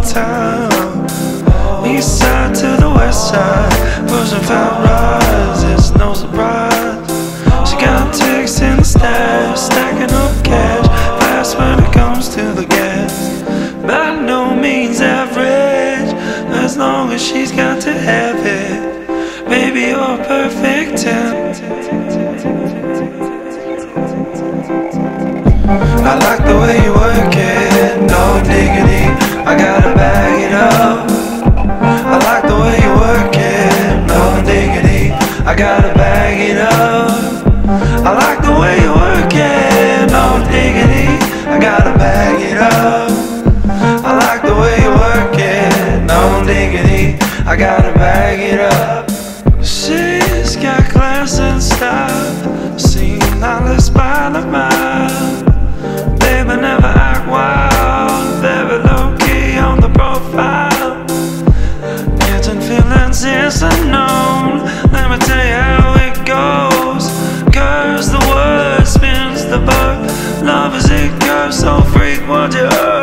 town. East side to the west side, pushing fat rides, it's no surprise. She got ticks in the stash, stacking up cash, fast when it comes to the gas. By no means average, as long as she's got to have it. Baby, you're a perfect 10. I like the way you work it, no diggity, I gotta bag it up. I like the way you work it, no diggity, I gotta bag it up. I like the way you work it, no diggity, I gotta bag it up. I like the way you work it, no diggity, I gotta bag it up. She's got class and style, seen dollars by the mile. Baby, never act wild, very low-key on the profile. Getting feelings is unknown, let me tell you how it goes. Curves the word, spins the verb, love is it curves, so freak what you heard.